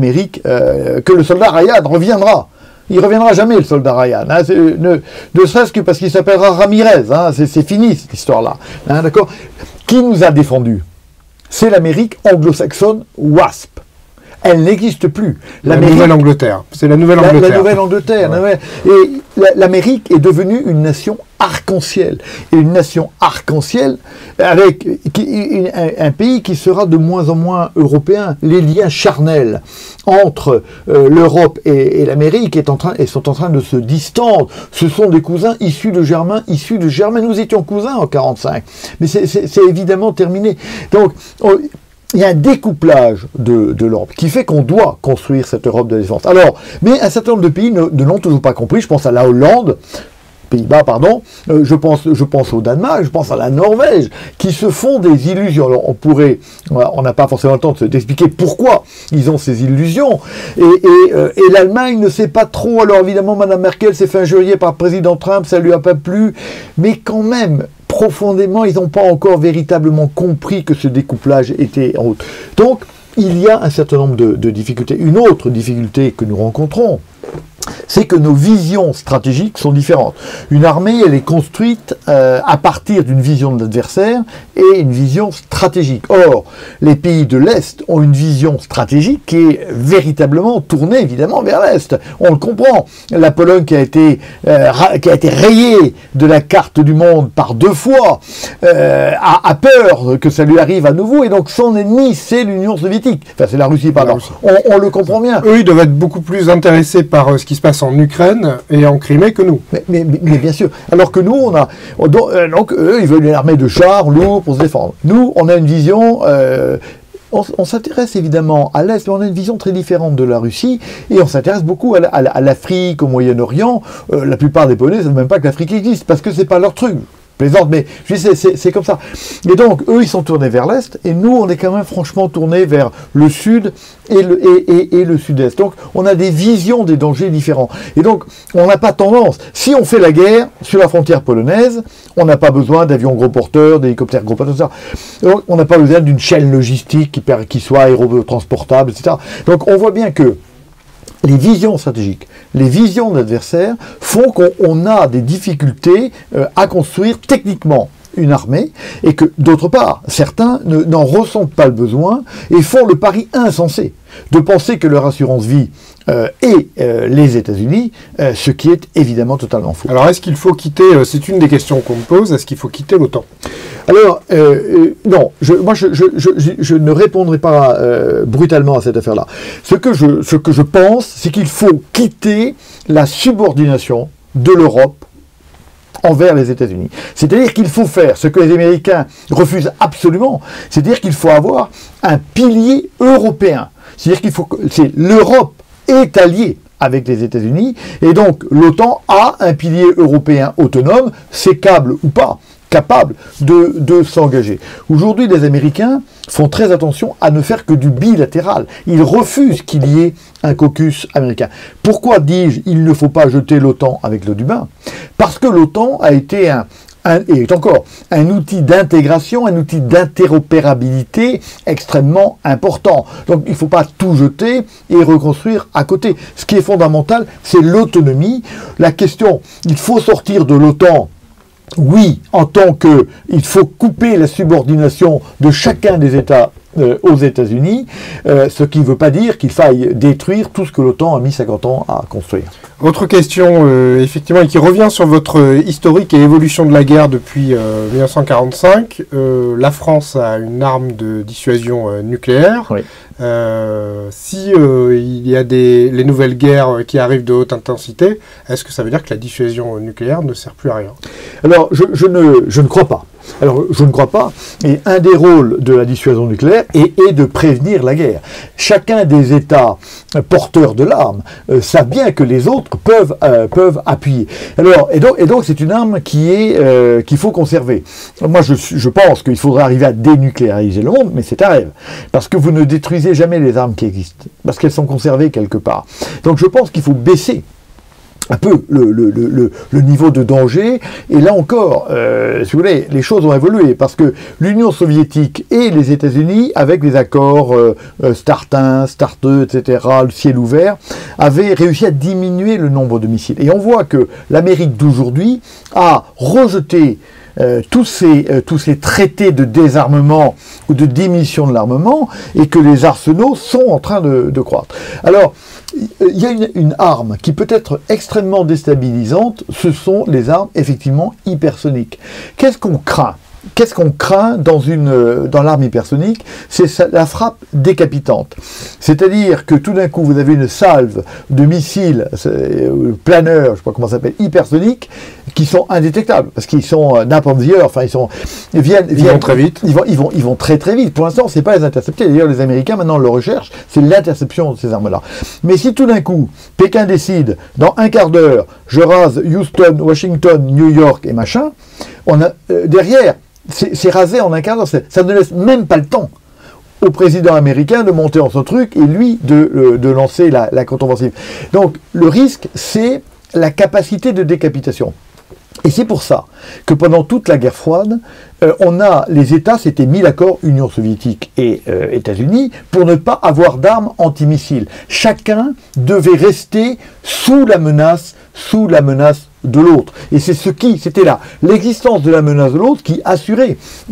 S2: que le soldat Ryan reviendra. Il reviendra jamais, le soldat Ryan. Hein, ne serait-ce que parce qu'il s'appellera Ramirez. Hein, c'est fini, cette histoire-là. Hein, d'accord. Qui nous a défendus? C'est l'Amérique anglo-saxonne WASP. Elle n'existe plus.
S1: La Nouvelle-Angleterre. C'est la Nouvelle-Angleterre.
S2: La Nouvelle-Angleterre. Ouais. Et l'Amérique est devenue une nation arc-en-ciel. Et une nation arc-en-ciel avec un pays qui sera de moins en moins européen. Les liens charnels entre l'Europe et l'Amérique sont en train de se distendre. Ce sont des cousins issus de Germain. Nous étions cousins en 1945. Mais c'est évidemment terminé. Donc, il y a un découplage de l'Europe qui fait qu'on doit construire cette Europe de défense. Alors, mais un certain nombre de pays ne l'ont toujours pas compris. Je pense à la Hollande, Pays-Bas, pardon. Je pense au Danemark, je pense à la Norvège, qui se font des illusions. Alors, on n'a pas forcément le temps d'expliquer pourquoi ils ont ces illusions. Et l'Allemagne ne sait pas trop. Alors, évidemment, Mme Merkel s'est fait injurier par le président Trump, ça lui a pas plu. Mais quand même, profondément, ils n'ont pas encore véritablement compris que ce découplage était en route. Donc, il y a un certain nombre de difficultés. Une autre difficulté que nous rencontrons, c'est que nos visions stratégiques sont différentes. Une armée, elle est construite à partir d'une vision de l'adversaire et une vision stratégique. Or, les pays de l'Est ont une vision stratégique qui est véritablement tournée, évidemment, vers l'Est. On le comprend. La Pologne qui a été rayée de la carte du monde par 2 fois a peur que ça lui arrive à nouveau, et donc son ennemi, c'est l'Union soviétique. Enfin, c'est la Russie, pardon. On le comprend bien.
S1: Eux, ils doivent être beaucoup plus intéressés par ce qui se passe en Ukraine et en Crimée que nous.
S2: Mais bien sûr. Alors que nous, donc eux, ils veulent une armée de chars lourds pour se défendre. Nous, on a une vision... On s'intéresse évidemment à l'Est, mais on a une vision très différente de la Russie, et on s'intéresse beaucoup à l'Afrique, au Moyen-Orient. La plupart des Polonais ne savent même pas que l'Afrique existe, parce que c'est pas leur truc. plaisante, mais c'est comme ça. Et donc, eux, ils sont tournés vers l'Est, et nous, on est quand même franchement tournés vers le Sud et le Sud-Est. Donc, on a des visions des dangers différents. Et donc, on n'a pas tendance. Si on fait la guerre sur la frontière polonaise, on n'a pas besoin d'avions gros porteurs, d'hélicoptères gros porteurs, tout ça. Donc, on n'a pas besoin d'une chaîne logistique qui soit aérotransportable, etc. Donc, on voit bien que les visions stratégiques, les visions de l'adversaire font qu'on a des difficultés à construire techniquement une armée, et que, d'autre part, certains n'en ressentent pas le besoin et font le pari insensé de penser que leur assurance vie est les États-Unis, ce qui est évidemment totalement faux.
S1: Alors, est-ce qu'il faut quitter, c'est une des questions qu'on me pose, est-ce qu'il faut quitter l'OTAN?
S2: Alors, non, je ne répondrai pas brutalement à cette affaire-là. Ce que je pense, c'est qu'il faut quitter la subordination de l'Europe envers les États-Unis. C'est-à-dire qu'il faut faire ce que les Américains refusent absolument, c'est-à-dire qu'il faut avoir un pilier européen. C'est-à-dire qu'il faut que l'Europe est alliée avec les États-Unis, et donc l'OTAN a un pilier européen autonome, sécable ou pas, capable de s'engager. Aujourd'hui, les Américains font très attention à ne faire que du bilatéral. Ils refusent qu'il y ait un caucus américain. Pourquoi dis-je il ne faut pas jeter l'OTAN avec l'eau du bain? Parce que l'OTAN a été et est encore un outil d'intégration, un outil d'interopérabilité extrêmement important. Donc il ne faut pas tout jeter et reconstruire à côté. Ce qui est fondamental, c'est l'autonomie. La question, il faut sortir de l'OTAN. Oui, en tant que il faut couper la subordination de chacun des États aux États-Unis, ce qui ne veut pas dire qu'il faille détruire tout ce que l'OTAN a mis 50 ans à construire.
S1: Autre question, effectivement, et qui revient sur votre historique et évolution de la guerre depuis 1945. La France a une arme de dissuasion nucléaire.
S2: Oui.
S1: Si il y a les nouvelles guerres qui arrivent de haute intensité, est-ce que ça veut dire que la dissuasion nucléaire ne sert plus à rien?
S2: Alors, je ne crois pas. Alors, je ne crois pas. Et un des rôles de la dissuasion nucléaire est de prévenir la guerre. Chacun des États porteurs de l'arme savent bien que les autres peuvent appuyer. Alors, et donc c'est une arme qu'il faut conserver. Moi, je pense qu'il faudrait arriver à dénucléariser le monde, mais c'est un rêve. Parce que vous ne détruisez jamais les armes qui existent. Parce qu'elles sont conservées quelque part. Donc, je pense qu'il faut baisser un peu le niveau de danger, et là encore, si vous voulez, les choses ont évolué, parce que l'Union soviétique et les États-Unis, avec les accords START 1, START 2, etc., le ciel ouvert, avaient réussi à diminuer le nombre de missiles. Et on voit que l'Amérique d'aujourd'hui a rejeté tous ces traités de désarmement ou de diminution de l'armement, et que les arsenaux sont en train de croître. Alors, il y a une arme qui peut être extrêmement déstabilisante, ce sont les armes effectivement hypersoniques. Qu'est-ce qu'on craint? Qu'est-ce qu'on craint dans l'arme hypersonique? C'est la frappe décapitante. C'est-à-dire que tout d'un coup, vous avez une salve de missiles planeurs, je ne sais pas comment ça s'appelle, hypersoniques, qui sont indétectables, parce qu'ils sont up on the earth, enfin ils vont très vite. Ils vont très très vite. Pour l'instant, c'est pas les intercepter. D'ailleurs, les Américains maintenant le recherchent, c'est l'interception de ces armes-là. Mais si tout d'un coup, Pékin décide, dans un quart d'heure, je rase Houston, Washington, New York et machin, on a derrière. C'est rasé en un quart d'heure. Ça ne laisse même pas le temps au président américain de monter en son truc et lui de lancer la contre-offensive. Donc le risque, c'est la capacité de décapitation. Et c'est pour ça que pendant toute la guerre froide, les États s'étaient mis d'accord, Union soviétique et États-Unis, pour ne pas avoir d'armes antimissiles. Chacun devait rester sous la menace de l'autre. Et c'était là, l'existence de la menace de l'autre qui assurait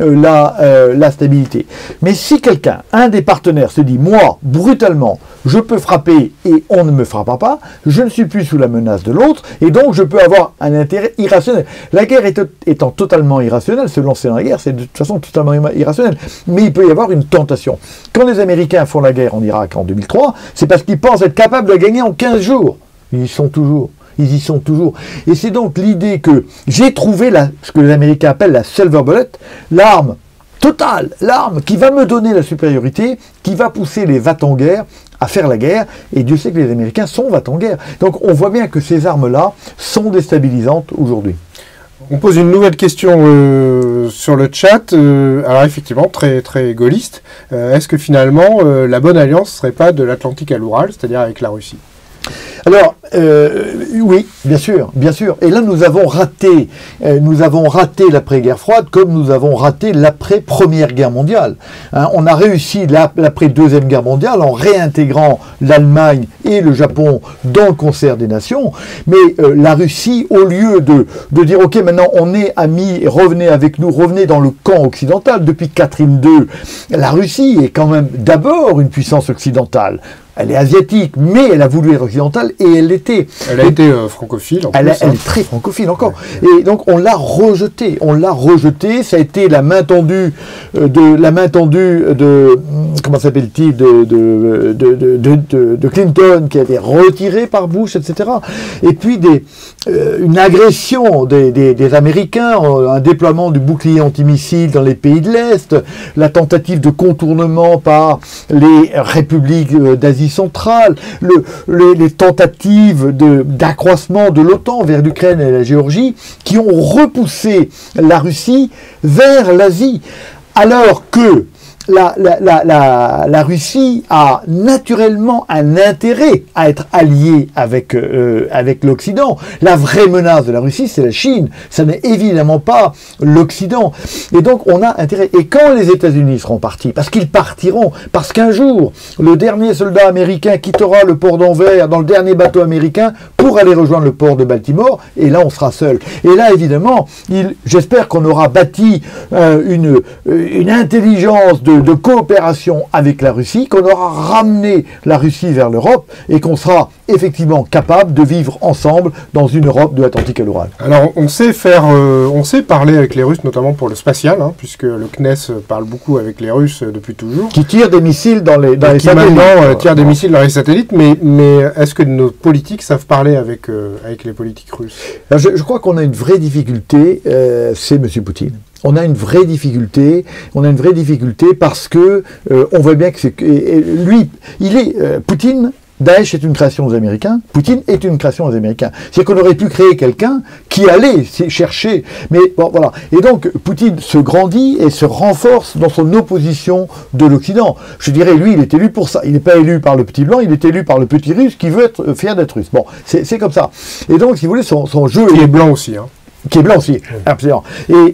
S2: la stabilité. Mais si quelqu'un, un des partenaires se dit, moi, brutalement, je peux frapper et on ne me frappera pas, je ne suis plus sous la menace de l'autre, et donc je peux avoir un intérêt irrationnel. La guerre étant totalement irrationnelle, se lancer dans la guerre, c'est de toute façon totalement irrationnel. Mais il peut y avoir une tentation. Quand les Américains font la guerre en Irak en 2003, c'est parce qu'ils pensent être capables de gagner en 15 jours. Ils y sont toujours. Et c'est donc l'idée que j'ai trouvé ce que les Américains appellent la silver bullet, l'arme totale, l'arme qui va me donner la supériorité, qui va pousser les va-t-en-guerre à faire la guerre, et Dieu sait que les Américains sont va-t-en-guerre. Donc on voit bien que ces armes-là sont déstabilisantes aujourd'hui.
S1: On pose une nouvelle question sur le chat. Alors effectivement, très, très gaulliste. Est-ce que finalement, la bonne alliance ne serait pas de l'Atlantique à l'Oural, c'est-à-dire avec la Russie?
S2: Alors, oui, bien sûr, bien sûr. Et là, nous avons raté l'après-guerre froide comme nous avons raté l'après-première guerre mondiale. Hein, on a réussi l'après-deuxième guerre mondiale en réintégrant l'Allemagne et le Japon dans le concert des nations. Mais la Russie, au lieu de dire, OK, maintenant on est amis, revenez avec nous, revenez dans le camp occidental. Depuis Catherine II, la Russie est quand même d'abord une puissance occidentale. Elle est asiatique, mais elle a voulu être occidentale et elle l'était.
S1: Elle a été francophile.
S2: Elle est très francophile encore. Ouais. Et donc on l'a rejetée. On l'a rejetée. Ça a été la main tendue de comment s'appelle-t-il de Clinton qui a été retirée par Bush, etc. Et puis une agression des Américains, un déploiement du bouclier antimissile dans les pays de l'Est, la tentative de contournement par les républiques d'Asie centrale, les tentatives d'accroissement de l'OTAN vers l'Ukraine et la Géorgie, qui ont repoussé la Russie vers l'Asie, alors que la Russie a naturellement un intérêt à être alliée avec l'Occident. La vraie menace de la Russie, c'est la Chine. Ça n'est évidemment pas l'Occident. Et donc, on a intérêt. Et quand les États-Unis seront partis, parce qu'ils partiront, parce qu'un jour, le dernier soldat américain quittera le port d'Anvers dans le dernier bateau américain pour aller rejoindre le port de Baltimore, et là, on sera seul. Et là, évidemment, j'espère qu'on aura bâti une intelligence de coopération avec la Russie, qu'on aura ramené la Russie vers l'Europe et qu'on sera effectivement capable de vivre ensemble dans une Europe de l'Atlantique à l'Oural.
S1: Alors on sait parler avec les Russes, notamment pour le spatial, hein, puisque le CNES parle beaucoup avec les Russes depuis toujours.
S2: Qui tirent des missiles dans les satellites.
S1: Qui maintenant tirent des missiles dans les satellites, mais est-ce que nos politiques savent parler avec les politiques russes?
S2: Alors, je crois qu'on a une vraie difficulté, c'est M. Poutine. On a une vraie difficulté parce que on voit bien que Poutine, Daesh est une création des Américains, Poutine est une création des Américains. C'est-à-dire qu'on aurait pu créer quelqu'un qui allait chercher, mais bon, voilà. Et donc, Poutine se grandit et se renforce dans son opposition de l'Occident. Je dirais, lui, il est élu pour ça. Il n'est pas élu par le petit blanc, il est élu par le petit russe qui veut être fier d'être russe. Bon, c'est comme ça. Et donc, si vous voulez, son jeu...
S1: Qui est blanc aussi, hein.
S2: Qui est blanc aussi, absolument. Et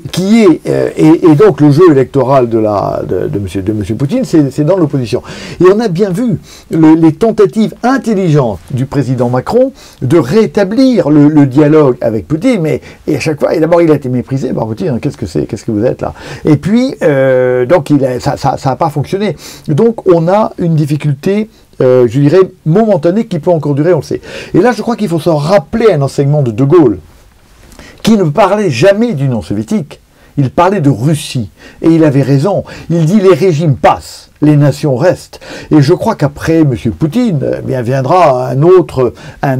S2: donc le jeu électoral de monsieur Poutine, c'est dans l'opposition. Et on a bien vu les tentatives intelligentes du président Macron de rétablir le dialogue avec Poutine, et à chaque fois, et d'abord il a été méprisé par Poutine, qu'est-ce que vous êtes là? Et puis, donc ça n'a pas fonctionné. Donc on a une difficulté je dirais momentanée qui peut encore durer, on le sait. Et là, je crois qu'il faut se rappeler un enseignement de De Gaulle, qui ne parlait jamais d'Union soviétique, il parlait de Russie. Et il avait raison. Il dit les régimes passent, les nations restent. Et je crois qu'après M. Poutine, bien viendra un autre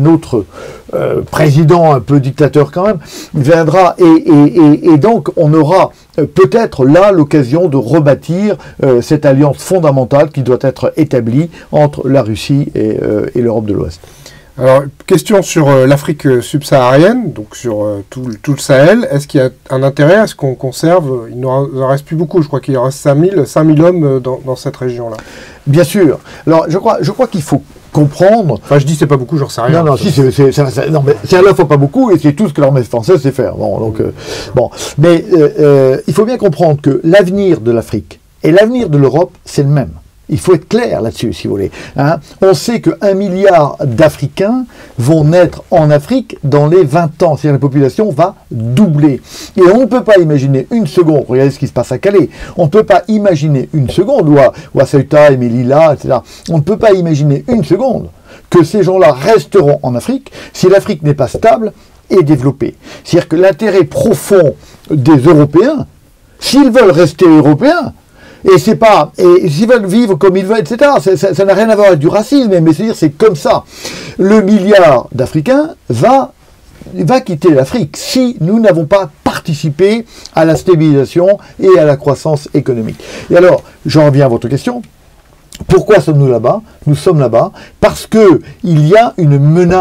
S2: président un peu dictateur quand même, viendra et donc on aura peut-être là l'occasion de rebâtir cette alliance fondamentale qui doit être établie entre la Russie et l'Europe de l'Ouest.
S1: Alors, question sur l'Afrique subsaharienne, donc sur tout le Sahel. Est-ce qu'il y a un intérêt à ce qu'on conserve? Il n'en reste plus beaucoup, je crois qu'il y reste 5000 hommes dans cette région-là.
S2: Bien sûr. Alors, je crois qu'il faut comprendre...
S1: Enfin, je dis c'est pas beaucoup, j'en sais rien.
S2: Non, si, non, mais c'est à la fois pas beaucoup, et c'est tout ce que l'armée française sait faire. Bon, donc, Mais il faut bien comprendre que l'avenir de l'Afrique et l'avenir de l'Europe, c'est le même. Il faut être clair là-dessus, si vous voulez. Hein. On sait que 1 milliard d'Africains vont naître en Afrique dans les 20 ans. C'est-à-dire la population va doubler. Et on ne peut pas imaginer une seconde, regardez ce qui se passe à Calais, on ne peut pas imaginer une seconde, ou à Ceuta et Melilla, etc. On ne peut pas imaginer une seconde que ces gens-là resteront en Afrique si l'Afrique n'est pas stable et développée. C'est-à-dire que l'intérêt profond des Européens, s'ils veulent rester européens, et s'ils veulent vivre comme ils veulent, etc. Ça n'a rien à voir avec du racisme, mais c'est-à-dire c'est comme ça. Le milliard d'Africains va quitter l'Afrique si nous n'avons pas participé à la stabilisation et à la croissance économique. Et alors, j'en reviens à votre question. Pourquoi sommes-nous là-bas? Nous sommes là-bas parce qu'il y a une menace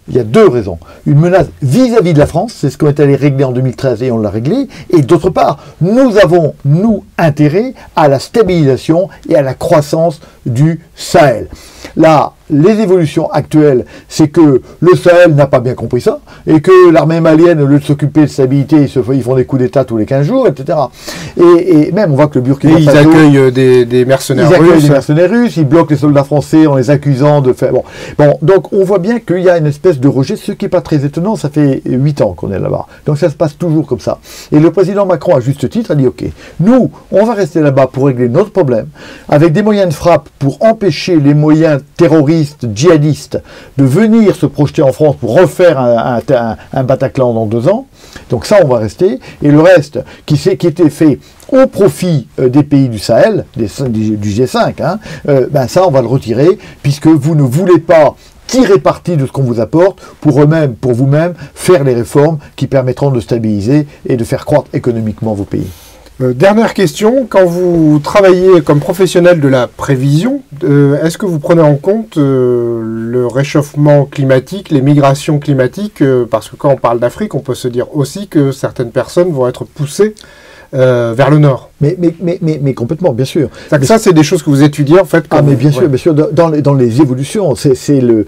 S2: Il y a deux raisons. Une menace vis-à-vis de la France, c'est ce qu'on est allé régler en 2013 et on l'a réglé. Et d'autre part, nous avons, nous, intérêt à la stabilisation et à la croissance du Sahel. Là, les évolutions actuelles, c'est que le Sahel n'a pas bien compris ça, et que l'armée malienne, au lieu de s'occuper de stabilité, ils font des coups d'État tous les 15 jours, etc. Et même, on voit que le Burkina Faso...
S1: Ils accueillent des mercenaires russes. Ils accueillent
S2: des mercenaires russes, ils bloquent les soldats français en les accusant de faire... Bon, donc on voit bien qu'il y a une espèce de rejet, ce qui n'est pas très étonnant, ça fait 8 ans qu'on est là-bas. Donc ça se passe toujours comme ça. Et le président Macron, à juste titre, a dit, OK, nous, on va rester là-bas pour régler notre problème, avec des moyens de frappe pour empêcher les moyens terroristes, djihadistes, de venir se projeter en France pour refaire un Bataclan dans 2 ans. Donc ça, on va rester. Et le reste, qui était fait au profit des pays du Sahel, du G5, ça, on va le retirer, puisque vous ne voulez pas tirer parti de ce qu'on vous apporte pour eux-mêmes, pour vous-même, faire les réformes qui permettront de stabiliser et de faire croître économiquement vos pays.
S1: Dernière question, quand vous travaillez comme professionnel de la prévision, est-ce que vous prenez en compte le réchauffement climatique, les migrations climatiques, parce que quand on parle d'Afrique, on peut se dire aussi que certaines personnes vont être poussées vers le nord.
S2: Mais complètement, bien sûr.
S1: Ça, c'est des choses que vous étudiez, en fait.
S2: Mais bien sûr, dans les évolutions, c'est le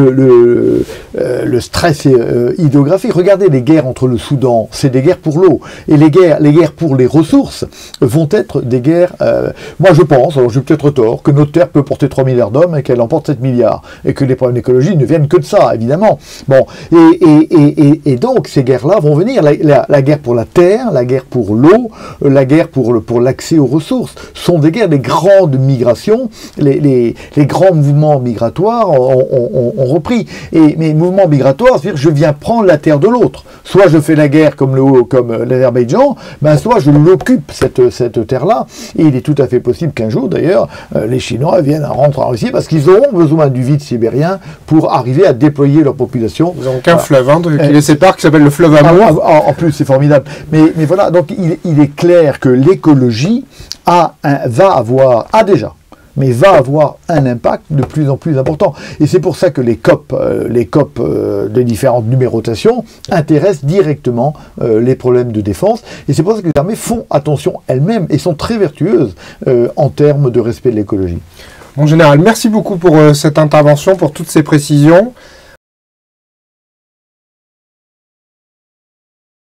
S2: stress hydrographique. Regardez les guerres entre le Soudan, c'est des guerres pour l'eau. Et les guerres pour les ressources vont être des guerres... moi, je pense, alors j'ai peut-être tort, que notre Terre peut porter 3 milliards d'hommes et qu'elle en porte 7 milliards. Et que les problèmes d'écologie ne viennent que de ça, évidemment. Bon, et donc, ces guerres-là vont venir. La guerre pour la terre, la guerre pour l'eau, la guerre pour l'accès aux ressources, sont des guerres, des grandes migrations, les grands mouvements migratoires ont repris. Et mes mouvements migratoires, c'est-à-dire je viens prendre la terre de l'autre. Soit je fais la guerre comme l'Azerbaïdjan, soit je l'occupe, cette terre-là. Et il est tout à fait possible qu'un jour, d'ailleurs, les Chinois rentrent en Russie parce qu'ils auront besoin du vide sibérien pour arriver à déployer leur population.
S1: Ils n'ont qu'un fleuve qui les sépare, qui s'appelle le fleuve Amour.
S2: En plus, c'est formidable. Mais voilà, donc il est clair que l'écologie va avoir un impact de plus en plus important. Et c'est pour ça que les COP des différentes numérotations intéressent directement les problèmes de défense. Et c'est pour ça que les armées font attention elles-mêmes et sont très vertueuses en termes de respect de l'écologie.
S1: Mon général, merci beaucoup pour cette intervention, pour toutes ces précisions.